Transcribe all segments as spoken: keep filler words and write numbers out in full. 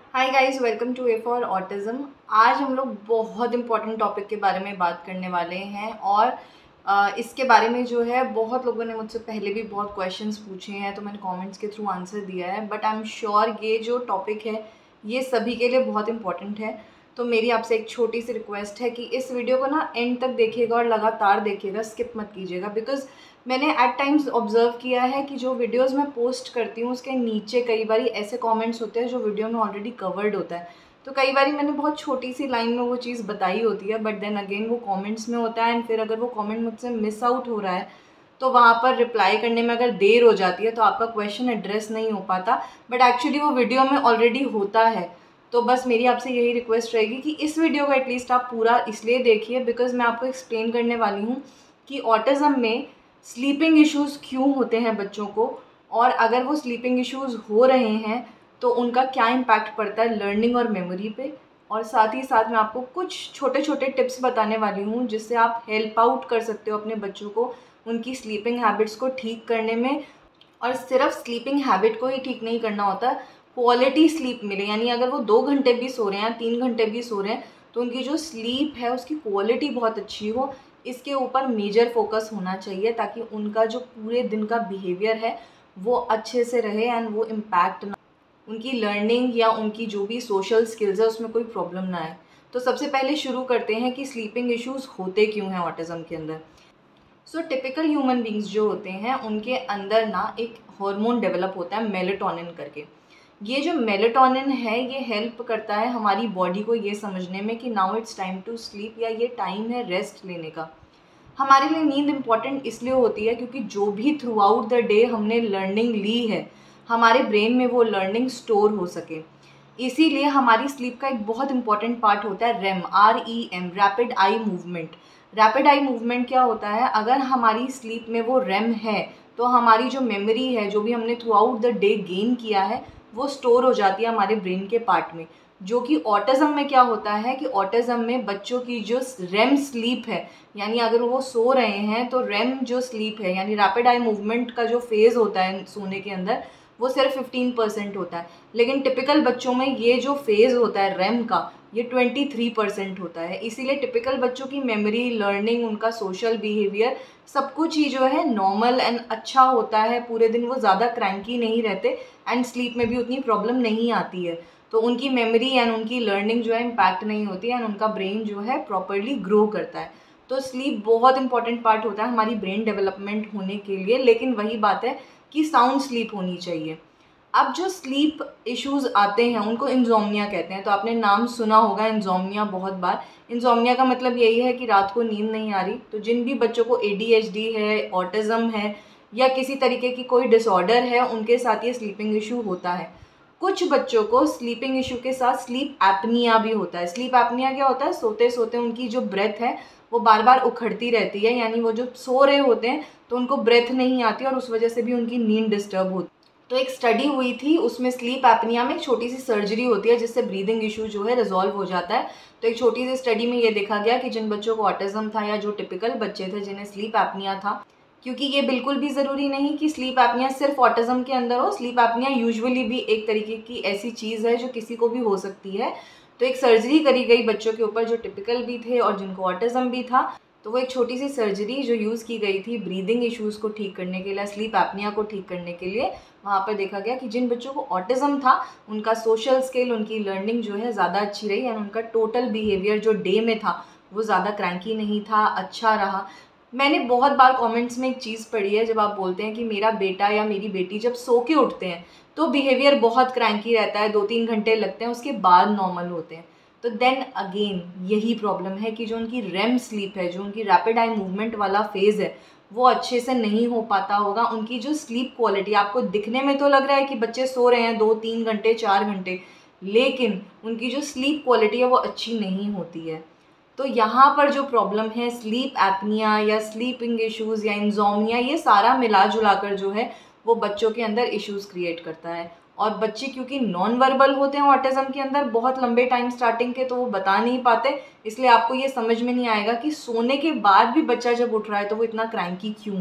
Hi guys, welcome to A for autism. आज हम लोग बहुत इंपॉर्टेंट टॉपिक के बारे में बात करने वाले हैं और अ, इसके बारे में जो है बहुत लोगों ने मुझसे पहले भी बहुत क्वेश्चंस पूछे हैं, तो मैंने कमेंट्स के थ्रू आंसर दिया है। बट आई एम श्योर ये जो टॉपिक है ये सभी के लिए बहुत इंपॉर्टेंट है। तो मेरी आपसे एक छोटी सी रिक्वेस्ट है कि इस वीडियो को ना एंड तक देखिएगा और लगातार देखिएगा, स्किप मत कीजिएगा। बिकॉज मैंने एट टाइम्स ऑब्जर्व किया है कि जो वीडियोस मैं पोस्ट करती हूँ उसके नीचे कई बार ऐसे कमेंट्स होते हैं जो वीडियो में ऑलरेडी कवर्ड होता है। तो कई बार मैंने बहुत छोटी सी लाइन में वो चीज़ बताई होती है, बट देन अगेन वो कमेंट्स में होता है, एंड फिर अगर वो कमेंट मुझसे मिस आउट हो रहा है तो वहाँ पर रिप्लाई करने में अगर देर हो जाती है तो आपका क्वेश्चन एड्रेस नहीं हो पाता, बट एक्चुअली वो वीडियो में ऑलरेडी होता है। तो बस मेरी आपसे यही रिक्वेस्ट रहेगी कि इस वीडियो को एटलीस्ट आप पूरा इसलिए देखिए बिकॉज मैं आपको एक्सप्लेन करने वाली हूँ कि ऑटिज़म में स्लीपिंग इश्यूज़ क्यों होते हैं बच्चों को, और अगर वो स्लीपिंग इश्यूज़ हो रहे हैं तो उनका क्या इम्पैक्ट पड़ता है लर्निंग और मेमोरी पे। और साथ ही साथ मैं आपको कुछ छोटे छोटे टिप्स बताने वाली हूँ जिससे आप हेल्प आउट कर सकते हो अपने बच्चों को उनकी स्लीपिंग हैबिट्स को ठीक करने में। और सिर्फ स्लीपिंग हैबिट को ही ठीक नहीं करना होता, क्वालिटी स्लीप मिले, यानी अगर वो दो घंटे भी सो रहे हैं, तीन घंटे भी सो रहे हैं, तो उनकी जो स्लीप है उसकी क्वालिटी बहुत अच्छी हो। इसके ऊपर मेजर फोकस होना चाहिए ताकि उनका जो पूरे दिन का बिहेवियर है वो अच्छे से रहे एंड वो इम्पैक्ट ना, उनकी लर्निंग या उनकी जो भी सोशल स्किल्स है उसमें कोई प्रॉब्लम ना आए। तो सबसे पहले शुरू करते हैं कि स्लीपिंग इश्यूज़ होते क्यों हैं ऑटिज़म के अंदर। सो टिपिकल ह्यूमन बींग्स जो होते हैं उनके अंदर ना एक हार्मोन डेवलप होता है मेलेटोनिन करके। ये जो मेलेटोनिन है ये हेल्प करता है हमारी बॉडी को ये समझने में कि now it's time to sleep, या ये टाइम है रेस्ट लेने का। हमारे लिए नींद इम्पॉर्टेंट इसलिए होती है क्योंकि जो भी थ्रू आउट द डे हमने लर्निंग ली है हमारे ब्रेन में वो लर्निंग स्टोर हो सके। इसीलिए हमारी स्लीप का एक बहुत इंपॉर्टेंट पार्ट होता है REM, R E M, rapid eye movement. Rapid eye movement क्या होता है, अगर हमारी स्लीप में वो रेम है तो हमारी जो मेमोरी है, जो भी हमने throughout the day gain किया है, वो स्टोर हो जाती है हमारे ब्रेन के पार्ट में। जो कि ऑटिज़म में क्या होता है कि ऑटिज़म में बच्चों की जो रेम स्लीप है, यानी अगर वो सो रहे हैं तो रेम जो स्लीप है यानी रैपिड आई मूवमेंट का जो फेज़ होता है सोने के अंदर वो सिर्फ फिफ्टीन परसेंट होता है। लेकिन टिपिकल बच्चों में ये जो फेज़ होता है रेम का ये ट्वेंटी थ्री परसेंट होता है। इसीलिए टिपिकल बच्चों की मेमोरी, लर्निंग, उनका सोशल बिहेवियर सब कुछ ही जो है नॉर्मल एंड अच्छा होता है। पूरे दिन वो ज़्यादा क्रैंकी नहीं रहते एंड स्लीप में भी उतनी प्रॉब्लम नहीं आती है। तो उनकी मेमोरी एंड उनकी लर्निंग जो है इम्पैक्ट नहीं होती है एंड उनका ब्रेन जो है प्रॉपरली ग्रो करता है। तो स्लीप बहुत इंपॉर्टेंट पार्ट होता है हमारी ब्रेन डेवलपमेंट होने के लिए। लेकिन वही बात है कि साउंड स्लीप होनी चाहिए। अब जो स्लीप इश्यूज़ आते हैं उनको इंसोम्निया कहते हैं। तो आपने नाम सुना होगा इंसोम्निया बहुत बार। इंसोम्निया का मतलब यही है कि रात को नींद नहीं आ रही। तो जिन भी बच्चों को ए डी एच डी है, ऑटिज़म है या किसी तरीके की कोई डिसऑर्डर है, उनके साथ ये स्लीपिंग इशू होता है। कुछ बच्चों को स्लीपिंग इशू के साथ स्लीप एपनिया भी होता है। स्लीप एपनिया क्या होता है, सोते सोते उनकी जो ब्रेथ है वो बार बार उखड़ती रहती है, यानी वो जो सो रहे होते हैं तो उनको ब्रेथ नहीं आती और उस वजह से भी उनकी नींद डिस्टर्ब होती है। तो एक स्टडी हुई थी, उसमें स्लीप एपनिया में एक छोटी सी सर्जरी होती है जिससे ब्रीदिंग इशू जो है रिजॉल्व हो जाता है। तो एक छोटी सी स्टडी में ये देखा गया कि जिन बच्चों को ऑटिज़म था या जो टिपिकल बच्चे थे जिन्हें स्लीप एपनिया था, क्योंकि ये बिल्कुल भी ज़रूरी नहीं कि स्लीप एपनिया सिर्फ ऑटिज़म के अंदर हो। स्लीप एपनिया यूजुअली भी एक तरीके की ऐसी चीज़ है जो किसी को भी हो सकती है। तो एक सर्जरी करी गई बच्चों के ऊपर जो टिपिकल भी थे और जिनको ऑटिज़म भी था। तो वो एक छोटी सी सर्जरी जो यूज़ की गई थी ब्रीदिंग इश्यूज़ को ठीक करने के लिए, स्लीप एपनिया को ठीक करने के लिए। वहाँ पर देखा गया कि जिन बच्चों को ऑटिज़म था उनका सोशल स्किल, उनकी लर्निंग जो है ज़्यादा अच्छी रही एंड उनका टोटल बिहेवियर जो डे में था वो ज़्यादा क्रैंकी नहीं था, अच्छा रहा। मैंने बहुत बार कमेंट्स में एक चीज़ पढ़ी है, जब आप बोलते हैं कि मेरा बेटा या मेरी बेटी जब सो के उठते हैं तो बिहेवियर बहुत क्रैंकी रहता है, दो तीन घंटे लगते हैं, उसके बाद नॉर्मल होते हैं। तो देन अगेन यही प्रॉब्लम है कि जो उनकी रेम स्लीप है, जो उनकी रैपिड आई मूवमेंट वाला फेज़ है, वो अच्छे से नहीं हो पाता होगा। उनकी जो स्लीप क्वालिटी, आपको दिखने में तो लग रहा है कि बच्चे सो रहे हैं दो तीन घंटे चार घंटे, लेकिन उनकी जो स्लीप क्वालिटी है वो अच्छी नहीं होती है। तो यहाँ पर जो प्रॉब्लम है स्लीप एपनिया या स्लीपिंग इश्यूज़ या इंसोम्निया, ये सारा मिला जुला कर जो है वो बच्चों के अंदर इश्यूज़ क्रिएट करता है। और बच्चे क्योंकि नॉन वर्बल होते हैं ऑटिज़म के अंदर बहुत लंबे टाइम स्टार्टिंग के, तो वो बता नहीं पाते, इसलिए आपको ये समझ में नहीं आएगा कि सोने के बाद भी बच्चा जब उठ रहा है तो वो इतना क्रैंकी क्यों है।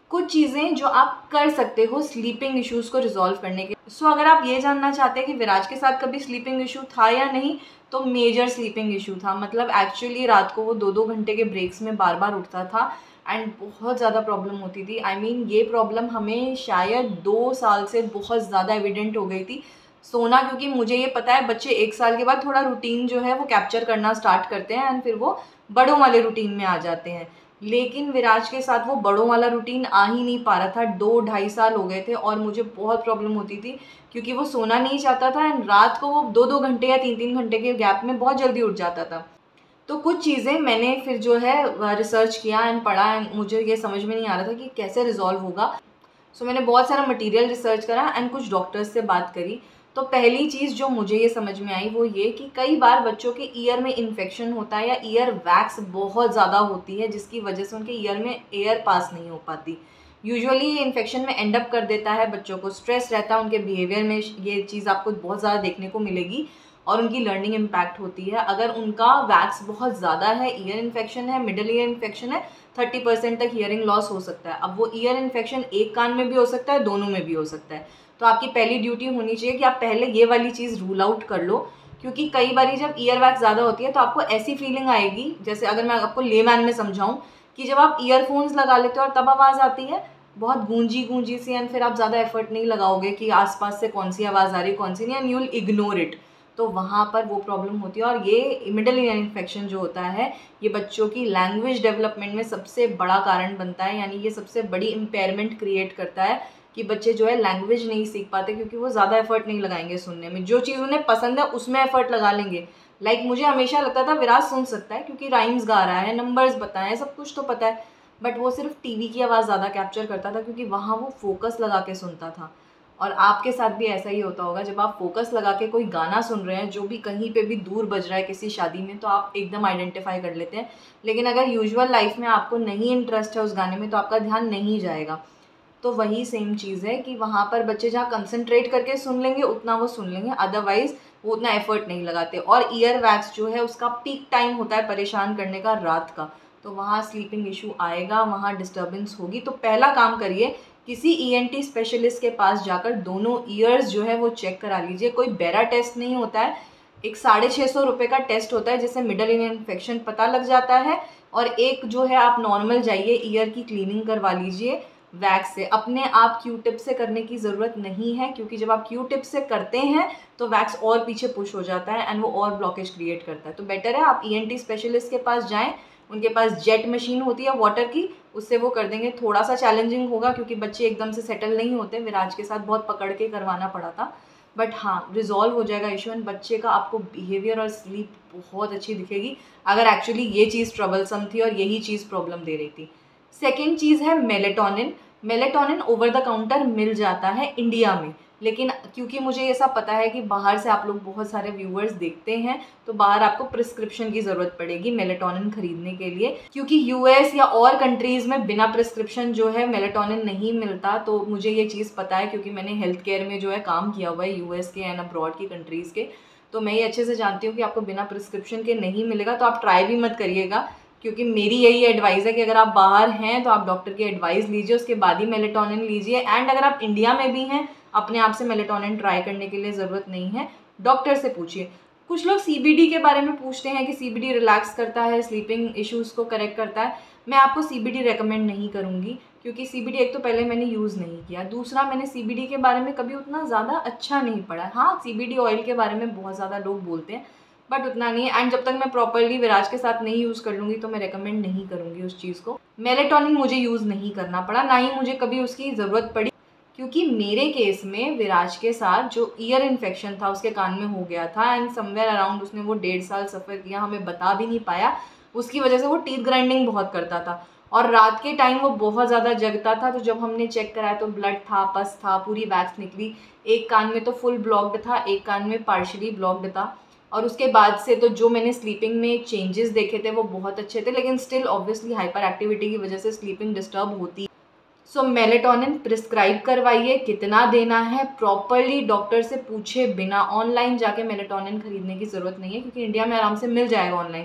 कुछ चीज़ें जो आप कर सकते हो स्लीपिंग इश्यूज़ को रिजॉल्व करने के। सो so, अगर आप ये जानना चाहते हैं कि विराज के साथ कभी स्लीपिंग इशू था या नहीं, तो मेजर स्लीपिंग इशू था। मतलब एक्चुअली रात को वो दो दो घंटे के ब्रेक्स में बार बार उठता था एंड बहुत ज़्यादा प्रॉब्लम होती थी। आई I मीन mean, ये प्रॉब्लम हमें शायद दो साल से बहुत ज़्यादा एविडेंट हो गई थी। सोना, क्योंकि मुझे ये पता है बच्चे एक साल के बाद थोड़ा रूटीन जो है वो कैप्चर करना स्टार्ट करते हैं एंड फिर वो बड़ों वाले रूटीन में आ जाते हैं। लेकिन विराज के साथ वो बड़ों वाला रूटीन आ ही नहीं पा रहा था। दो ढाई साल हो गए थे और मुझे बहुत प्रॉब्लम होती थी क्योंकि वो सोना नहीं चाहता था एंड रात को वो दो दो घंटे या तीन तीन घंटे के गैप में बहुत जल्दी उठ जाता था। तो कुछ चीज़ें मैंने फिर जो है रिसर्च किया एंड पढ़ा एंड मुझे ये समझ में नहीं आ रहा था कि कैसे रिजॉल्व होगा। सो मैंने बहुत सारा मटेरियल रिसर्च करा एंड कुछ डॉक्टर्स से बात करी। तो पहली चीज़ जो मुझे ये समझ में आई वो ये कि कई बार बच्चों के ईयर में इन्फेक्शन होता है या ईयर वैक्स बहुत ज़्यादा होती है, जिसकी वजह से उनके ईयर में एयर पास नहीं हो पाती। यूजुअली ये इन्फेक्शन में एंड अप कर देता है, बच्चों को स्ट्रेस रहता है, उनके बिहेवियर में ये चीज़ आपको बहुत ज़्यादा देखने को मिलेगी और उनकी लर्निंग इम्पैक्ट होती है। अगर उनका वैक्स बहुत ज़्यादा है, ईयर इन्फेक्शन है, मिडल ईयर इन्फेक्शन है, थर्टी परसेंट तक हियरिंग लॉस हो सकता है। अब वो ईयर इन्फेक्शन एक कान में भी हो सकता है, दोनों में भी हो सकता है। तो आपकी पहली ड्यूटी होनी चाहिए कि आप पहले ये वाली चीज़ रूल आउट कर लो, क्योंकि कई बार जब ईयर वैक्स ज़्यादा होती है तो आपको ऐसी फीलिंग आएगी, जैसे अगर मैं आपको लेमैन में समझाऊँ, कि जब आप ईयरफोन्स लगा लेते हो और तब आवाज़ आती है बहुत गूंजी गूंजी सी एंड फिर आप ज़्यादा एफर्ट नहीं लगाओगे कि आसपास से कौन सी आवाज़ आ रही है कौन सी नहीं, and you will ignore it. तो वहाँ पर वो प्रॉब्लम होती है। और ये मिडल ईयर इन्फेक्शन जो होता है ये बच्चों की लैंग्वेज डेवलपमेंट में सबसे बड़ा कारण बनता है, यानी ये सबसे बड़ी इम्पेयरमेंट क्रिएट करता है कि बच्चे जो है लैंग्वेज नहीं सीख पाते क्योंकि वो ज़्यादा एफर्ट नहीं लगाएंगे सुनने में। जो चीज़ उन्हें पसंद है उसमें एफर्ट लगा लेंगे। लाइक like, मुझे हमेशा लगता था विराज सुन सकता है क्योंकि राइम्स गा रहा है, नंबर्स बताए, सब कुछ तो पता है, बट वो सिर्फ टीवी की आवाज़ ज़्यादा कैप्चर करता था क्योंकि वहाँ वो फोकस लगा के सुनता था। और आपके साथ भी ऐसा ही होता होगा, जब आप फोकस लगा के कोई गाना सुन रहे हैं जो भी कहीं पे भी दूर बज रहा है किसी शादी में, तो आप एकदम आइडेंटिफाई कर लेते हैं। लेकिन अगर यूजुअल लाइफ में आपको नहीं इंटरेस्ट है उस गाने में तो आपका ध्यान नहीं जाएगा। तो वही सेम चीज़ है कि वहाँ पर बच्चे जहाँ कंसंट्रेट करके सुन लेंगे उतना वो सुन लेंगे, अदरवाइज़ वो उतना एफर्ट नहीं लगाते। और ईयर वैक्स जो है उसका पीक टाइम होता है परेशान करने का रात का, तो वहाँ स्लीपिंग इशू आएगा, वहाँ डिस्टर्बेंस होगी। तो पहला काम करिए, किसी ईएनटी स्पेशलिस्ट के पास जाकर दोनों ईयर्स जो है वो चेक करा लीजिए। कोई बेरा टेस्ट नहीं होता है, एक साढ़े छः सौ रुपये का टेस्ट होता है जिससे मिडल ईयर इन्फेक्शन पता लग जाता है। और एक जो है आप नॉर्मल जाइए ईयर की क्लीनिंग करवा लीजिए वैक्स से। अपने आप क्यू टिप से करने की ज़रूरत नहीं है, क्योंकि जब आप क्यू टिप से करते हैं तो वैक्स और पीछे पुश हो जाता है एंड वो और ब्लॉकेज क्रिएट करता है। तो बेटर है आप ईएनटी स्पेशलिस्ट के पास जाएं, उनके पास जेट मशीन होती है वाटर की, उससे वो कर देंगे। थोड़ा सा चैलेंजिंग होगा क्योंकि बच्चे एकदम से सेटल नहीं होते, विराज के साथ बहुत पकड़ के करवाना पड़ा था, बट हाँ रिजॉल्व हो जाएगा इशू एंड बच्चे का आपको बिहेवियर और स्लीप बहुत अच्छी दिखेगी अगर एक्चुअली ये चीज़ ट्रबलसम थी और यही चीज़ प्रॉब्लम दे रही थी। सेकेंड चीज़ है melatonin. Melatonin over the counter मिल जाता है इंडिया में, लेकिन क्योंकि मुझे ये सब पता है कि बाहर से आप लोग बहुत सारे व्यूअर्स देखते हैं, तो बाहर आपको प्रिस्क्रिप्शन की ज़रूरत पड़ेगी मेलेटोनिन खरीदने के लिए, क्योंकि यूएस या और कंट्रीज़ में बिना प्रिस्क्रिप्शन जो है मेलेटोनिन नहीं मिलता। तो मुझे ये चीज़ पता है क्योंकि मैंने हेल्थ केयर में जो है काम किया हुआ है यूएस के एंड अब्रॉड की कंट्रीज़ के, तो मैं ये अच्छे से जानती हूँ कि आपको बिना प्रिस्क्रिप्शन के नहीं मिलेगा। तो आप ट्राई भी मत करिएगा, क्योंकि मेरी यही एडवाइस है कि अगर आप बाहर हैं तो आप डॉक्टर की एडवाइस लीजिए, उसके बाद ही मेलेटोनिन लीजिए। एंड अगर आप इंडिया में भी हैं, अपने आप से मेलेटोनिन ट्राई करने के लिए ज़रूरत नहीं है, डॉक्टर से पूछिए। कुछ लोग सीबीडी के बारे में पूछते हैं कि सीबीडी रिलैक्स करता है, स्लीपिंग इश्यूज़ को करेक्ट करता है। मैं आपको सीबीडी रेकमेंड नहीं करूँगी, क्योंकि सीबीडी एक तो पहले मैंने यूज़ नहीं किया, दूसरा मैंने सीबीडी के बारे में कभी उतना ज़्यादा अच्छा नहीं पढ़ा। हाँ, सीबीडी ऑयल के बारे में बहुत ज़्यादा लोग बोलते हैं, बट उतना नहीं है। एंड जब तक मैं प्रॉपरली विराज के साथ नहीं यूज़ कर लूँगी तो मैं रेकमेंड नहीं करूँगी उस चीज़ को। मेलेटोनिन मुझे यूज़ नहीं करना पड़ा, ना ही मुझे कभी उसकी ज़रूरत पड़ी, क्योंकि मेरे केस में विराज के साथ जो ईयर इन्फेक्शन था उसके कान में हो गया था एंड समवेयर अराउंड उसने वो डेढ़ साल सफ़र किया, हमें बता भी नहीं पाया। उसकी वजह से वो टीथ ग्राइंडिंग बहुत करता था और रात के टाइम वो बहुत ज़्यादा जगता था। तो जब हमने चेक कराया तो ब्लड था, पस था, पूरी वैक्स निकली। एक कान में तो फुल ब्लॉक्ड था, एक कान में पार्शली ब्लॉक्ड था। और उसके बाद से तो जो मैंने स्लीपिंग में चेंजेस देखे थे वो बहुत अच्छे थे, लेकिन स्टिल ऑब्वियसली हाइपर एक्टिविटी की वजह से स्लीपिंग डिस्टर्ब होती है। सो मेलेटोनिन प्रिस्क्राइब करवाइए, कितना देना है प्रॉपरली डॉक्टर से पूछे बिना। ऑनलाइन जाके मेलेटोनिन खरीदने की ज़रूरत नहीं है, क्योंकि इंडिया में आराम से मिल जाएगा ऑनलाइन।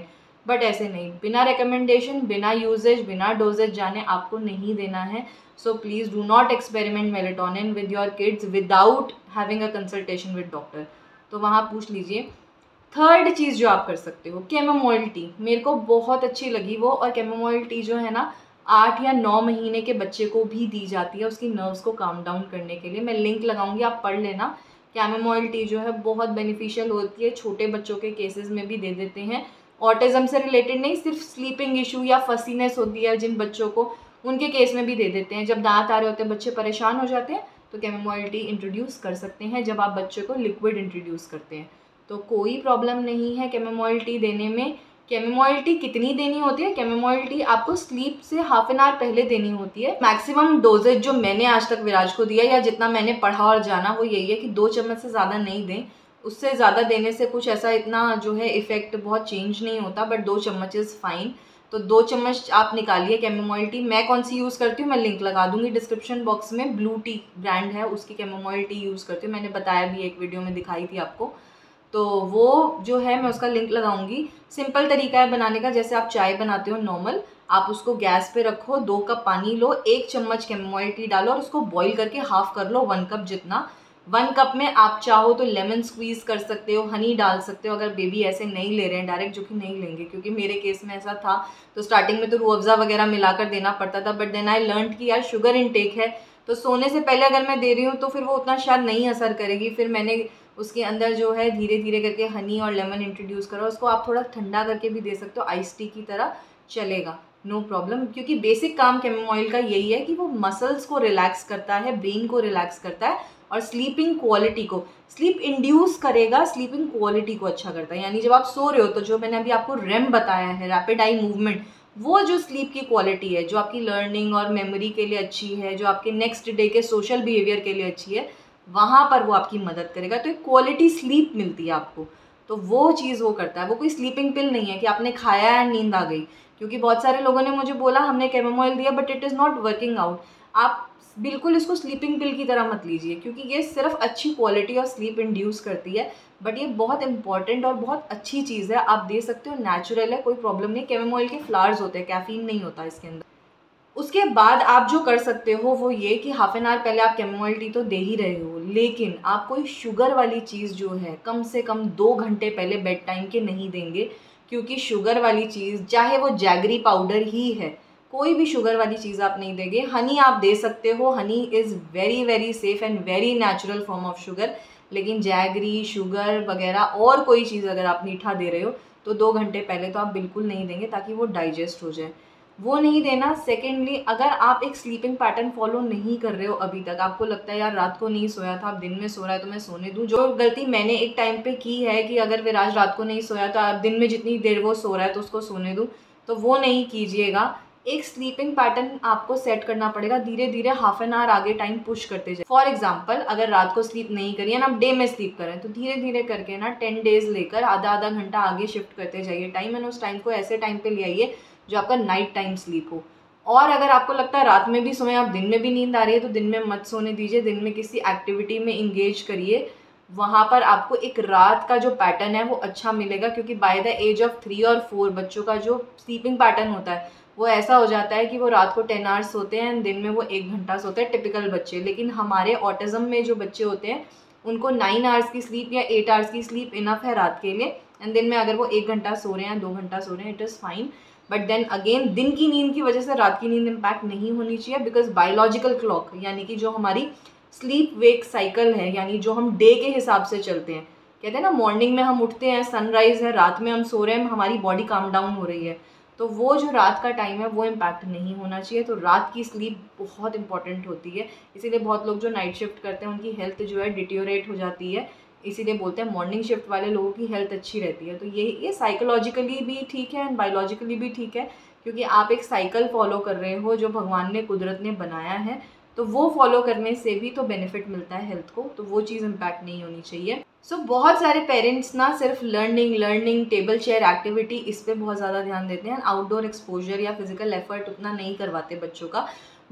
बट ऐसे नहीं, बिना रिकमेंडेशन, बिना यूजेज, बिना डोजेज जाने आपको नहीं देना है। So please do not experiment melatonin with your kids without having a consultation with doctor. तो वहाँ पूछ लीजिए। थर्ड चीज़ जो आप कर सकते हो, कैमोमाइल टी, मेरे को बहुत अच्छी लगी वो। और कैमोमाइल टी जो है ना, आठ या नौ महीने के बच्चे को भी दी जाती है उसकी नर्व्स को काम डाउन करने के लिए। मैं लिंक लगाऊंगी, आप पढ़ लेना। कैमोमाइल टी जो है बहुत बेनिफिशियल होती है, छोटे बच्चों के केसेस में भी दे देते हैं। ऑटिज़म से रिलेटेड नहीं, सिर्फ स्लीपिंग इशू या फसीनेस होती है जिन बच्चों को, उनके केस में भी दे देते हैं। जब दांत आ रहे होते हैं, बच्चे परेशान हो जाते हैं, तो कैमोमाइल टी इंट्रोड्यूस कर सकते हैं जब आप बच्चे को लिक्विड इंट्रोड्यूस करते हैं। तो कोई प्रॉब्लम नहीं है कैमोमाइल टी देने में। कैमोमाइल टी कितनी देनी होती है? कैमोमाइल टी आपको स्लीप से हाफ एन आवर पहले देनी होती है। मैक्सिमम डोजेज जो मैंने आज तक विराज को दिया या जितना मैंने पढ़ा और जाना वो यही है कि दो चम्मच से ज़्यादा नहीं दें। उससे ज़्यादा देने से कुछ ऐसा इतना जो है इफ़ेक्ट बहुत चेंज नहीं होता, बट दो चम्मच इज़ फाइन। तो दो चम्मच आप निकालिए कैमोमाइल टी। मैं कौन सी यूज़ करती हूँ मैं लिंक लगा दूंगी डिस्क्रिप्शन बॉक्स में। ब्लू टी ब्रांड है, उसकी कैमोमाइल टी यूज़ करती हूँ। मैंने बताया भी, एक वीडियो में दिखाई थी आपको। तो वो जो है मैं उसका लिंक लगाऊंगी। सिंपल तरीका है बनाने का, जैसे आप चाय बनाते हो नॉर्मल, आप उसको गैस पे रखो, दो कप पानी लो, एक चम्मच कैमोमाइल टी डालो और उसको बॉईल करके हाफ कर लो, वन कप जितना। वन कप में आप चाहो तो लेमन स्क्वीज़ कर सकते हो, हनी डाल सकते हो, अगर बेबी ऐसे नहीं ले रहे हैं डायरेक्ट, जो कि नहीं लेंगे, क्योंकि मेरे केस में ऐसा था। तो स्टार्टिंग में तो रूह अफ़ज़ा वगैरह मिलाकर देना पड़ता था, बट देन आई लर्न कि यार शुगर इनटेक है, तो सोने से पहले अगर मैं दे रही हूँ तो फिर वो उतना शायद नहीं असर करेगी। फिर मैंने उसके अंदर जो है धीरे धीरे करके हनी और लेमन इंट्रोड्यूस करो। उसको आप थोड़ा ठंडा करके भी दे सकते हो, आइस टी की तरह चलेगा, नो प्रॉब्लम। क्योंकि बेसिक काम कैमोमाइल का यही है कि वो मसल्स को रिलैक्स करता है, ब्रेन को रिलैक्स करता है और स्लीपिंग क्वालिटी को, स्लीप इंड्यूस करेगा, स्लीपिंग क्वालिटी को अच्छा करता है। यानी जब आप सो रहे हो तो जो मैंने अभी आपको रेम बताया है, रैपिड आई मूवमेंट, वो जो स्लीप की क्वालिटी है, जो आपकी लर्निंग और मेमोरी के लिए अच्छी है, जो आपके नेक्स्ट डे के सोशल बिहेवियर के लिए अच्छी है, वहाँ पर वो आपकी मदद करेगा। तो एक क्वालिटी स्लीप मिलती है आपको, तो वो चीज़ वो करता है। वो कोई स्लीपिंग पिल नहीं है कि आपने खाया है नींद आ गई। क्योंकि बहुत सारे लोगों ने मुझे बोला हमने कैमोमाइल दिया but it is not working out. आप बिल्कुल इसको स्लीपिंग पिल की तरह मत लीजिए, क्योंकि ये सिर्फ अच्छी क्वालिटी और स्लीप इंड्यूस करती है, बट ये बहुत इंपॉर्टेंट और बहुत अच्छी चीज़ है। आप दे सकते हो, नेचुरल है, कोई प्रॉब्लम नहीं। कैमोमाइल के फ्लावर्स होते हैं, कैफीन नहीं होता इसके अंदर। उसके बाद आप जो कर सकते हो वो ये कि हाफ एन आवर पहले आप कैमोमाइल टी तो दे ही रहे हो, लेकिन आप कोई शुगर वाली चीज़ जो है कम से कम दो घंटे पहले बेड टाइम के नहीं देंगे। क्योंकि शुगर वाली चीज़, चाहे वो जैगरी पाउडर ही है, कोई भी शुगर वाली चीज़ आप नहीं देंगे। हनी आप दे सकते हो, honey is very very safe and very natural form of sugar. लेकिन जैगरी, शुगर वगैरह और कोई चीज़ अगर आप मीठा दे रहे हो तो दो घंटे पहले तो आप बिल्कुल नहीं देंगे, ताकि वो डाइजेस्ट हो जाए, वो नहीं देना। सेकेंडली, अगर आप एक स्लीपिंग पैटर्न फॉलो नहीं कर रहे हो अभी तक, आपको लगता है यार रात को नहीं सोया था, अब दिन में सो रहा है तो मैं सोने दूं, जो गलती मैंने एक टाइम पे की है कि अगर विराज रात को नहीं सोया तो अब दिन में जितनी देर वो सो रहा है तो उसको सोने दूं, तो वो नहीं कीजिएगा। एक स्लीपिंग पैटर्न आपको सेट करना पड़ेगा, धीरे धीरे हाफ एन आवर आगे टाइम पुश करते जाए। फॉर एग्जाम्पल, अगर रात को स्लीप नहीं करिए ना, आप डे में स्लीप करें, तो धीरे धीरे करके ना टेन डेज लेकर आधा आधा घंटा आगे शिफ्ट करते जाइए टाइम, एंड उस टाइम को ऐसे टाइम पे ले आइए जो आपका नाइट टाइम स्लीप हो। और अगर आपको लगता है रात में भी सोएं, आप दिन में भी नींद आ रही है, तो दिन में मत सोने दीजिए, दिन में किसी एक्टिविटी में इंगेज करिए। वहाँ पर आपको एक रात का जो पैटर्न है वो अच्छा मिलेगा, क्योंकि by the age of three और फोर बच्चों का जो स्लीपिंग पैटर्न होता है वो ऐसा हो जाता है कि वो रात को टेन आवर्स सोते हैं एंड दिन में वो एक घंटा सोते हैं, टिपिकल बच्चे। लेकिन हमारे ऑटिज़म में जो बच्चे होते हैं उनको नाइन आवर्स की स्लीप या एट आवर्स की स्लीप इनफ है रात के लिए, एंड दिन में अगर वो एक घंटा सो रहे हैं, दो घंटा सो रहे हैं, it is fine. But then again, दिन की नींद की वजह से रात की नींद इम्पैक्ट नहीं होनी चाहिए, बिकॉज बायोलॉजिकल क्लॉक, यानी कि जो हमारी स्लीप वेक साइकिल है, यानी जो हम डे के हिसाब से चलते हैं, कहते हैं ना मॉर्निंग में हम उठते हैं, सनराइज़ है, रात में हम सो रहे हैं, हमारी बॉडी काम डाउन हो रही है, तो वो जो रात का टाइम है वो इम्पैक्ट नहीं होना चाहिए। तो रात की स्लीप बहुत इंपॉर्टेंट होती है, इसीलिए बहुत लोग जो नाइट शिफ्ट करते हैं उनकी हेल्थ जो है डिटेरियोरेट हो जाती है, इसीलिए बोलते हैं मॉर्निंग शिफ्ट वाले लोगों की हेल्थ अच्छी रहती है। तो ये ये साइकोलॉजिकली भी ठीक है एंड बायोलॉजिकली भी ठीक है, क्योंकि आप एक साइकिल फॉलो कर रहे हो जो भगवान ने, कुदरत ने बनाया है, तो वो फॉलो करने से भी तो बेनिफिट मिलता है हेल्थ को, तो वो चीज़ इम्पैक्ट नहीं होनी चाहिए। सो so, बहुत सारे पेरेंट्स ना सिर्फ learning learning table chair activity, इस पे बहुत ज़्यादा ध्यान देते हैं, आउटडोर एक्सपोजर या फिजिकल एफर्ट उतना नहीं करवाते बच्चों का।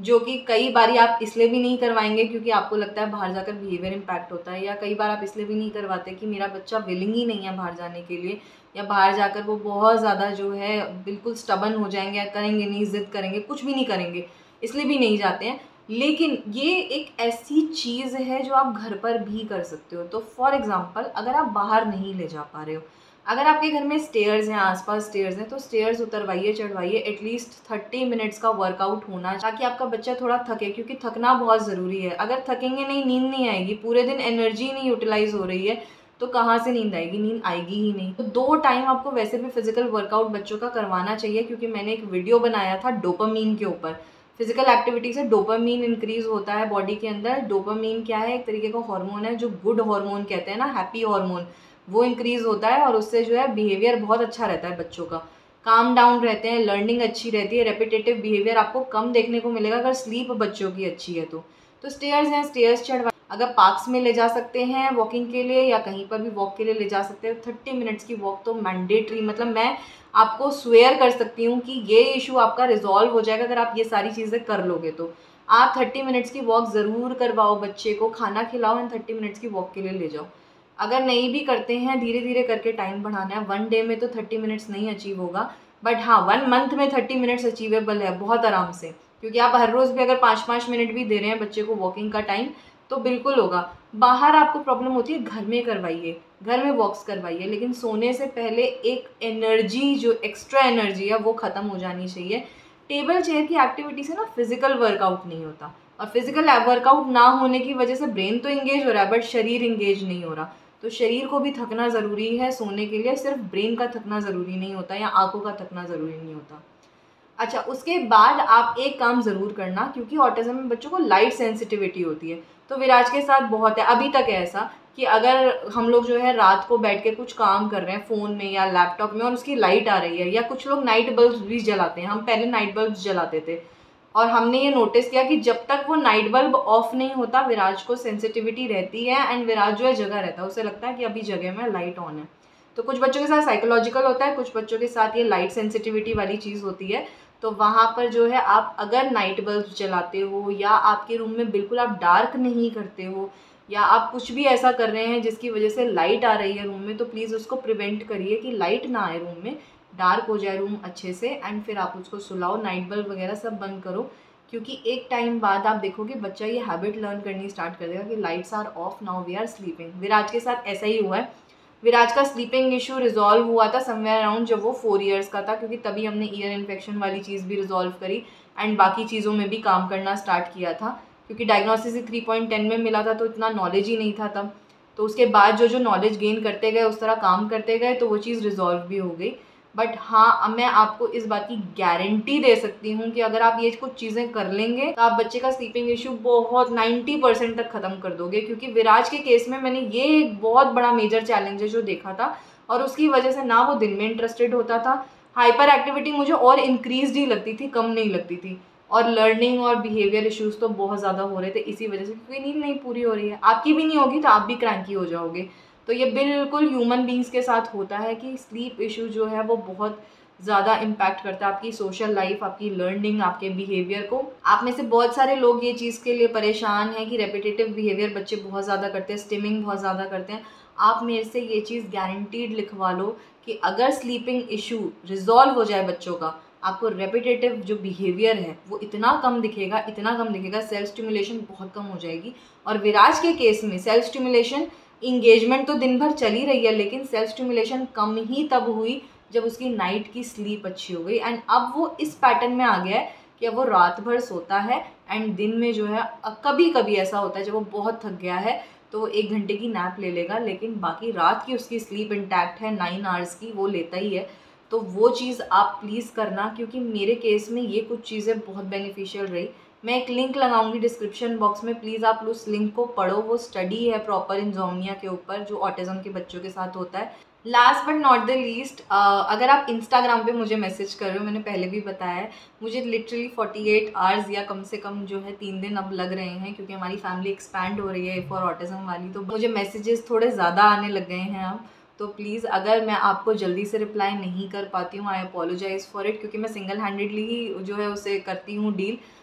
जो कि कई बारी आप इसलिए भी नहीं करवाएंगे क्योंकि आपको लगता है बाहर जाकर बिहेवियर इम्पैक्ट होता है, या कई बार आप इसलिए भी नहीं करवाते कि मेरा बच्चा विलिंग ही नहीं है बाहर जाने के लिए, या बाहर जाकर वो बहुत ज़्यादा जो है बिल्कुल स्टबन हो जाएंगे, या करेंगे नहीं, ज़िद करेंगे, कुछ भी नहीं करेंगे, इसलिए भी नहीं जाते हैं। लेकिन ये एक ऐसी चीज़ है जो आप घर पर भी कर सकते हो। तो फॉर एग्ज़ाम्पल, अगर आप बाहर नहीं ले जा पा रहे हो, अगर आपके घर में स्टेयर्स हैं, आसपास स्टेयर्स हैं, तो स्टेयर्स उतरवाइए, चढ़वाइए, एटलीस्ट थर्टी मिनट्स का वर्कआउट होना, ताकि आपका बच्चा थोड़ा थके, क्योंकि थकना बहुत ज़रूरी है। अगर थकेंगे नहीं, नींद नहीं आएगी, पूरे दिन एनर्जी नहीं यूटिलाइज हो रही है, तो कहाँ से नींद आएगी? नींद आएगी ही नहीं। तो दो टाइम आपको वैसे भी फिजिकल वर्कआउट बच्चों का करवाना चाहिए, क्योंकि मैंने एक वीडियो बनाया था डोपामीन के ऊपर। फिजिकल एक्टिविटी से डोपामीन इंक्रीज होता है बॉडी के अंदर। डोपामीन क्या है? एक तरीके का हार्मोन है जो गुड हार्मोन कहते हैं ना, हैप्पी हार्मोन, वो इंक्रीज होता है, और उससे जो है बिहेवियर बहुत अच्छा रहता है बच्चों का, काम डाउन रहते हैं, लर्निंग अच्छी रहती है, रेपिटेटिव बिहेवियर आपको कम देखने को मिलेगा अगर स्लीप बच्चों की अच्छी है तो। तो स्टेयर्स हैं, स्टेयर्स चढ़वा, अगर पार्क्स में ले जा सकते हैं वॉकिंग के लिए, या कहीं पर भी वॉक के लिए ले जा सकते हैं, थर्टी मिनट्स की वॉक तो मैंडेटरी, मतलब मैं आपको स्वेयर कर सकती हूँ कि ये इशू आपका रिजॉल्व हो जाएगा अगर आप ये सारी चीज़ें कर लोगे। तो आप थर्टी मिनट्स की वॉक ज़रूर करवाओ, बच्चे को खाना खिलाओ एंड थर्टी मिनट्स की वॉक के लिए ले जाओ। अगर नहीं भी करते हैं, धीरे धीरे करके टाइम बढ़ाना है। वन डे में तो थर्टी मिनट्स नहीं अचीव होगा, बट हाँ वन मंथ में थर्टी मिनट्स अचीवेबल है बहुत आराम से, क्योंकि आप हर रोज़ भी अगर पाँच पाँच मिनट भी दे रहे हैं बच्चे को वॉकिंग का टाइम, तो बिल्कुल होगा। बाहर आपको प्रॉब्लम होती है, घर में करवाइए, घर में वॉक्स करवाइए, लेकिन सोने से पहले एक एनर्जी, जो एक्स्ट्रा एनर्जी है वो ख़त्म हो जानी चाहिए। टेबल चेयर की एक्टिविटी से ना फिजिकल वर्कआउट नहीं होता, और फिजिकल वर्कआउट ना होने की वजह से ब्रेन तो इंगेज हो रहा है बट शरीर इंगेज नहीं हो रहा। तो शरीर को भी थकना ज़रूरी है सोने के लिए, सिर्फ ब्रेन का थकना ज़रूरी नहीं होता, या आंखों का थकना ज़रूरी नहीं होता। अच्छा, उसके बाद आप एक काम ज़रूर करना, क्योंकि ऑटिज़म में बच्चों को लाइट सेंसिटिविटी होती है, तो विराज के साथ बहुत है, अभी तक है ऐसा कि अगर हम लोग जो है रात को बैठ के कुछ काम कर रहे हैं फ़ोन में या लैपटॉप में और उसकी लाइट आ रही है, या कुछ लोग नाइट बल्ब भी जलाते हैं, हम पहले नाइट बल्ब जलाते थे, और हमने ये नोटिस किया कि जब तक वो नाइट बल्ब ऑफ नहीं होता विराज को सेंसिटिविटी रहती है, एंड विराज जो है जगह रहता है, उसे लगता है कि अभी जगह में लाइट ऑन है। तो कुछ बच्चों के साथ साइकोलॉजिकल होता है, कुछ बच्चों के साथ ये लाइट सेंसिटिविटी वाली चीज़ होती है। तो वहाँ पर जो है आप अगर नाइट बल्ब जलाते हो, या आपके रूम में बिल्कुल आप डार्क नहीं करते हो, या आप कुछ भी ऐसा कर रहे हैं जिसकी वजह से लाइट आ रही है रूम में, तो प्लीज़ उसको प्रिवेंट करिए कि लाइट ना आए रूम में, डार्क हो जाए रूम अच्छे से, एंड फिर आप उसको सुलाओ। नाइट बल्ब वगैरह सब बंद करो, क्योंकि एक टाइम बाद आप देखोगे बच्चा ये हैबिट लर्न करनी स्टार्ट कर देगा कि lights are off, now we are sleeping. Viraj के साथ ऐसा ही हुआ है। विराज का स्लीपिंग इशू रिजॉल्व हुआ था समवेयर अराउंड जब वो फोर इयर्स का था, क्योंकि तभी हमने ईयर इन्फेक्शन वाली चीज़ भी रिजॉल्व करी एंड बाकी चीज़ों में भी काम करना स्टार्ट किया था, क्योंकि डायग्नोसिस ही थ्री पॉइंट टेन में मिला था, तो इतना नॉलेज ही नहीं था तब। तो उसके बाद जो जो नॉलेज गेन करते गए, उस तरह काम करते गए, तो वो चीज़ रिजॉल्व भी हो गई। बट हाँ, अब मैं आपको इस बात की गारंटी दे सकती हूँ कि अगर आप ये कुछ चीज़ें कर लेंगे तो आप बच्चे का स्लीपिंग इशू बहुत नाइन्टी परसेंट तक ख़त्म कर दोगे। क्योंकि विराज के केस में मैंने ये एक बहुत बड़ा मेजर चैलेंज है जो देखा था, और उसकी वजह से ना वो दिन में इंटरेस्टेड होता था, हाइपर एक्टिविटी मुझे और इंक्रीज ही लगती थी, कम नहीं लगती थी, और लर्निंग और बिहेवियर इश्यूज़ तो बहुत ज़्यादा हो रहे थे इसी वजह से, क्योंकि नींद नहीं पूरी हो रही है। आपकी भी नहीं होगी तो आप भी क्रैंकी हो जाओगे। तो ये बिल्कुल ह्यूमन बींग्स के साथ होता है कि स्लीप इशू जो है वो बहुत ज़्यादा इम्पैक्ट करता है आपकी सोशल लाइफ, आपकी लर्निंग, आपके बिहेवियर को। आप में से बहुत सारे लोग ये चीज़ के लिए परेशान हैं कि रेपिटेटिव बिहेवियर बच्चे बहुत ज़्यादा करते हैं, स्टिमिंग बहुत ज़्यादा करते हैं। आप मेरे से ये चीज़ गारंटीड लिखवा लो कि अगर स्लीपिंग इशू रिजॉल्व हो जाए बच्चों का, आपको रेपिटेटिव जो बिहेवियर है वो इतना कम दिखेगा, इतना कम दिखेगा, सेल्फ स्टिमुलेशन बहुत कम हो जाएगी। और विराज के केस में सेल्फ स्टिमुलेशन, इंगेजमेंट तो दिन भर चली रही है, लेकिन सेल्फ स्टिमुलेशन कम ही तब हुई जब उसकी नाइट की स्लीप अच्छी हो गई। एंड अब वो इस पैटर्न में आ गया है कि अब वो रात भर सोता है, एंड दिन में जो है कभी कभी ऐसा होता है जब वो बहुत थक गया है तो वो एक घंटे की नैप ले लेगा, लेकिन बाकी रात की उसकी स्लीप इंटैक्ट है, नाइन आवर्स की वो लेता ही है। तो वो चीज़ आप प्लीज़ करना, क्योंकि मेरे केस में ये कुछ चीज़ें बहुत बेनिफिशियल रही। मैं एक लिंक लगाऊंगी डिस्क्रिप्शन बॉक्स में, प्लीज़ आप उस लिंक को पढ़ो। वो स्टडी है प्रॉपर इंसोम्निया के ऊपर जो ऑटिज़म के बच्चों के साथ होता है। Last but not the least, अगर आप इंस्टाग्राम पे मुझे मैसेज कर रहे हो, मैंने पहले भी बताया है, मुझे लिटरली फोर्टी एट आवर्स या कम से कम जो है तीन दिन अब लग रहे हैं, क्योंकि हमारी फैमिली एक्सपैंड हो रही है फॉर ऑटिज़म वाली, तो मुझे मैसेजेस थोड़े ज़्यादा आने लग गए हैं अब। तो प्लीज़ अगर मैं आपको जल्दी से रिप्लाई नहीं कर पाती हूँ, आई अपोलोजाइज़ फॉर इट, क्योंकि मैं सिंगल हैंडेडली ही जो है उसे करती हूँ डील।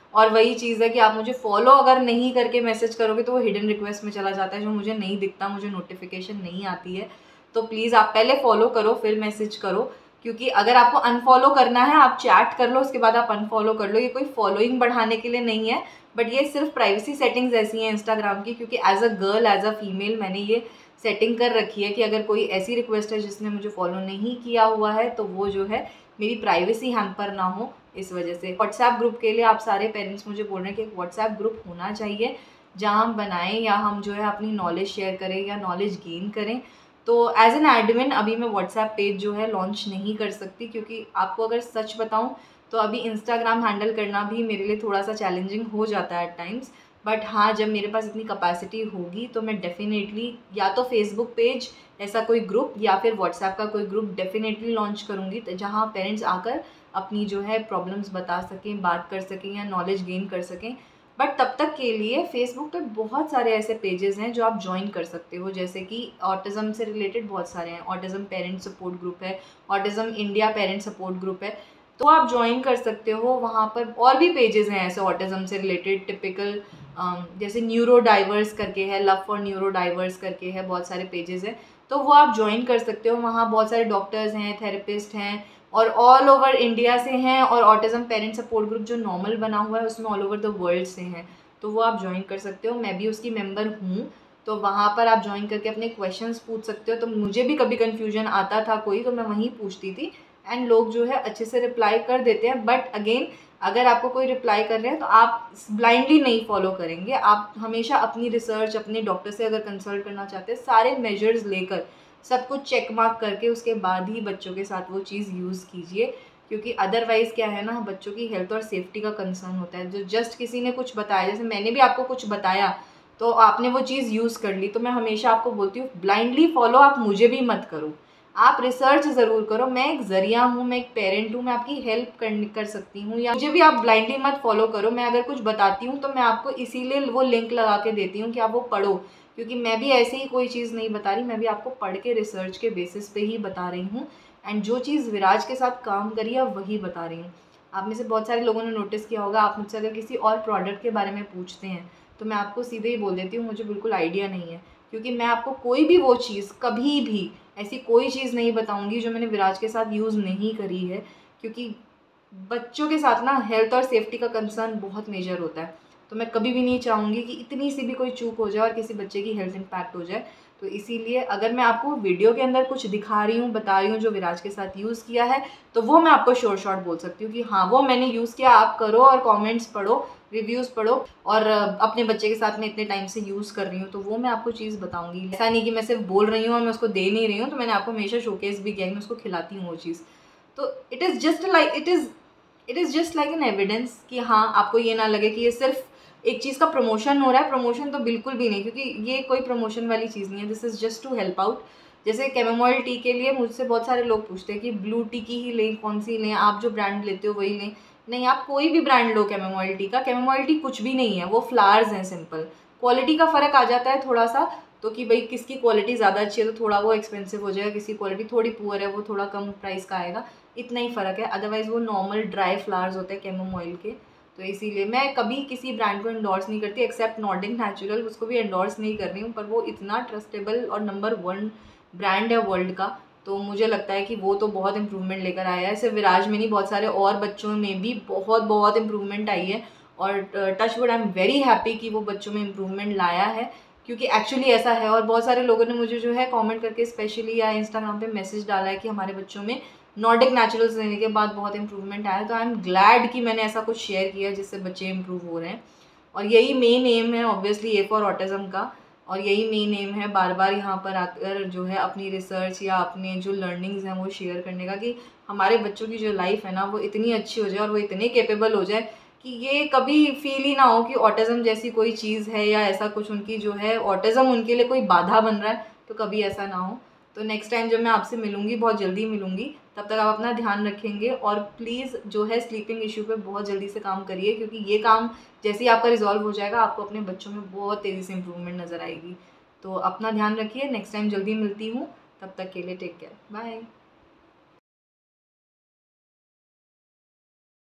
और वही चीज़ है कि आप मुझे फॉलो अगर नहीं करके मैसेज करोगे तो वो हिडन रिक्वेस्ट में चला जाता है, जो मुझे नहीं दिखता, मुझे नोटिफिकेशन नहीं आती है। तो प्लीज़ आप पहले फॉलो करो फिर मैसेज करो, क्योंकि अगर आपको अनफॉलो करना है आप चैट कर लो, उसके बाद आप अनफॉलो कर लो। ये कोई फॉलोइंग बढ़ाने के लिए नहीं है, बट ये सिर्फ प्राइवेसी सेटिंग्स ऐसी हैं इंस्टाग्राम की, क्योंकि as a girl as a female मैंने ये सेटिंग कर रखी है कि अगर कोई ऐसी रिक्वेस्ट है जिसने मुझे फॉलो नहीं किया हुआ है तो वो जो है मेरी प्राइवेसी हैम्पर ना हो, इस वजह से। व्हाट्सएप ग्रुप के लिए आप सारे पेरेंट्स मुझे बोल रहे हैं कि एक व्हाट्सएप ग्रुप होना चाहिए जहाँ हम बनाएं या हम जो है अपनी नॉलेज शेयर करें या नॉलेज गेन करें। तो एज एन एडमिन अभी मैं व्हाट्सएप पेज जो है लॉन्च नहीं कर सकती, क्योंकि आपको अगर सच बताऊं तो अभी इंस्टाग्राम हैंडल करना भी मेरे लिए थोड़ा सा चैलेंजिंग हो जाता है एट टाइम्स। बट हाँ, जब मेरे पास इतनी कैपेसिटी होगी तो मैं डेफिनेटली या तो फेसबुक पेज ऐसा कोई ग्रुप या फिर व्हाट्सएप का कोई ग्रुप डेफिनेटली लॉन्च करूँगी, जहाँ पेरेंट्स आकर अपनी जो है प्रॉब्लम्स बता सकें, बात कर सकें या नॉलेज गेन कर सकें। बट तब तक के लिए फेसबुक पे बहुत सारे ऐसे पेजेस हैं जो आप ज्वाइन कर सकते हो, जैसे कि ऑटिज़म से रिलेटेड बहुत सारे हैं। ऑटिज़म पेरेंट सपोर्ट ग्रुप है, autism India parent support group है, तो आप ज्वाइन कर सकते हो। वहाँ पर और भी पेजेस हैं ऐसे ऑटिज़म से रिलेटेड टिपिकल, जैसे न्यूरो डाइवर्स करके है, लव फॉर न्यूरो डाइवर्स करके है, बहुत सारे पेजेस हैं, तो वो आप ज्वाइन कर सकते हो। वहाँ बहुत सारे डॉक्टर्स हैं, थेरेपिस्ट हैं और ऑल ओवर इंडिया से हैं, और ऑटिज़म पेरेंट सपोर्ट ग्रुप जो नॉर्मल बना हुआ है उसमें ऑल ओवर द वर्ल्ड से हैं, तो वो आप ज्वाइन कर सकते हो। मैं भी उसकी मेंबर हूँ, तो वहाँ पर आप ज्वाइन करके अपने क्वेश्चंस पूछ सकते हो। तो मुझे भी कभी कन्फ्यूजन आता था कोई, तो मैं वहीं पूछती थी एंड लोग जो है अच्छे से रिप्लाई कर देते हैं। बट अगेन, अगर आपको कोई रिप्लाई कर रहे हैं तो आप ब्लाइंडली नहीं फॉलो करेंगे, आप हमेशा अपनी रिसर्च, अपने डॉक्टर से अगर कंसल्ट करना चाहते हैं, सारे मेजर्स लेकर सब कुछ चेक मार्क करके उसके बाद ही बच्चों के साथ वो चीज़ यूज़ कीजिए, क्योंकि अदरवाइज़ क्या है ना, बच्चों की हेल्थ और सेफ्टी का कंसर्न होता है। जो जस्ट किसी ने कुछ बताया, जैसे मैंने भी आपको कुछ बताया तो आपने वो चीज़ यूज़ कर ली, तो मैं हमेशा आपको बोलती हूँ ब्लाइंडली फॉलो आप मुझे भी मत करो, आप रिसर्च ज़रूर करो। मैं एक ज़रिया हूँ, मैं एक पेरेंट हूँ, मैं आपकी हेल्प कर कर सकती हूँ, या मुझे भी आप ब्लाइंडली मत फॉलो करो। मैं अगर कुछ बताती हूँ तो मैं आपको इसीलिए वो लिंक लगा के देती हूँ कि आप वो पढ़ो, क्योंकि मैं भी ऐसे ही कोई चीज़ नहीं बता रही, मैं भी आपको पढ़ के रिसर्च के बेसिस पे ही बता रही हूँ, एंड जो चीज़ विराज के साथ काम करी है वही बता रही हूँ। आप में से बहुत सारे लोगों ने नोटिस किया होगा, आप मुझसे अगर किसी और प्रोडक्ट के बारे में पूछते हैं तो मैं आपको सीधे ही बोल देती हूँ मुझे बिल्कुल आइडिया नहीं है, क्योंकि मैं आपको कोई भी वो चीज़, कभी भी ऐसी कोई चीज़ नहीं बताऊँगी जो मैंने विराज के साथ यूज़ नहीं करी है, क्योंकि बच्चों के साथ ना हेल्थ और सेफ्टी का कंसर्न बहुत मेजर होता है। तो मैं कभी भी नहीं चाहूँगी कि इतनी सी भी कोई चूक हो जाए और किसी बच्चे की हेल्थ इम्पैक्ट हो जाए। तो इसीलिए अगर मैं आपको वीडियो के अंदर कुछ दिखा रही हूँ, बता रही हूँ जो विराज के साथ यूज़ किया है, तो वो मैं आपको शॉर्ट शॉर्ट बोल सकती हूँ कि हाँ वो मैंने यूज़ किया, आप करो और कमेंट्स पढ़ो, रिव्यूज़ पढ़ो, और अपने बच्चे के साथ मैं इतने टाइम से यूज़ कर रही हूँ तो वो मैं आपको चीज़ बताऊँगी। ऐसा नहीं कि मैं सिर्फ बोल रही हूँ और मैं उसको दे नहीं रही हूँ, तो मैंने आपको हमेशा शोकेस भी किया है, मैं उसको खिलाती हूँ वो चीज़। तो it is just like it is it is just like an evidence कि हाँ आपको ये ना लगे कि ये सिर्फ एक चीज़ का प्रमोशन हो रहा है। प्रमोशन तो बिल्कुल भी नहीं, क्योंकि ये कोई प्रमोशन वाली चीज़ नहीं है, this is just to help out. जैसे कैमोमाइल टी के लिए मुझसे बहुत सारे लोग पूछते हैं कि ब्लू टी की ही लें, कौन सी लें, आप जो ब्रांड लेते हो वही लें। नहीं, आप कोई भी ब्रांड लो कैमोमाइल टी का, कैमोमाइल टी कुछ भी नहीं है, वो फ्लावर्स हैं सिंपल। क्वालिटी का फ़र्क आ जाता है थोड़ा सा, तो कि भाई किसकी क्वालिटी ज़्यादा अच्छी है तो थोड़ा वो एक्सपेंसिव हो जाएगा, किसी क्वालिटी थोड़ी पुअर है वो थोड़ा कम प्राइस का आएगा, इतना ही फ़र्क है। अदरवाइज़ वो नॉर्मल ड्राई फ्लावर्स होते हैं कैमोमाइल के। तो इसीलिए मैं कभी किसी ब्रांड को एंडोर्स नहीं करती, एक्सेप्ट नॉर्डिक नेचुरल, उसको भी एंडोर्स नहीं कर रही हूँ, पर वो इतना ट्रस्टेबल और नंबर वन ब्रांड है वर्ल्ड का, तो मुझे लगता है कि वो तो बहुत इंप्रूवमेंट लेकर आया है। सिर्फ विराज में नहीं, बहुत सारे और बच्चों में भी बहुत बहुत इंप्रूवमेंट आई है, और touch wood I am very happy कि वो बच्चों में इंप्रूवमेंट लाया है, क्योंकि एक्चुअली ऐसा है। और बहुत सारे लोगों ने मुझे जो है कमेंट करके स्पेशली या इंस्टाग्राम पे मैसेज डाला है कि हमारे बच्चों में नॉर्डिक नेचुरल्स लेने के बाद बहुत इंप्रूवमेंट आया। तो आई एम ग्लैड कि मैंने ऐसा कुछ शेयर किया जिससे बच्चे इंप्रूव हो रहे हैं, और यही मेन एम है ऑब्वियसली ए फॉर ऑटिज़म का, और यही मेन एम है बार बार यहाँ पर आकर जो है अपनी रिसर्च या अपने जो लर्निंग्स हैं वो शेयर करने का, कि हमारे बच्चों की जो लाइफ है ना वो इतनी अच्छी हो जाए और वो इतने कैपेबल हो जाए कि ये कभी फील ही ना हो कि ऑटिज़म जैसी कोई चीज़ है या ऐसा कुछ उनकी जो है ऑटिज़म उनके लिए कोई बाधा बन रहा है, तो कभी ऐसा ना हो। तो नेक्स्ट टाइम जब मैं आपसे मिलूँगी, बहुत जल्दी मिलूँगी, तब तक आप अपना ध्यान रखेंगे, और प्लीज़ जो है स्लीपिंग इशू पे बहुत जल्दी से काम करिए, क्योंकि ये काम जैसे ही आपका रिजॉल्व हो जाएगा आपको अपने बच्चों में बहुत तेज़ी से इम्प्रूवमेंट नज़र आएगी। तो अपना ध्यान रखिए, नेक्स्ट टाइम जल्दी मिलती हूँ, तब तक के लिए टेक केयर, बाय।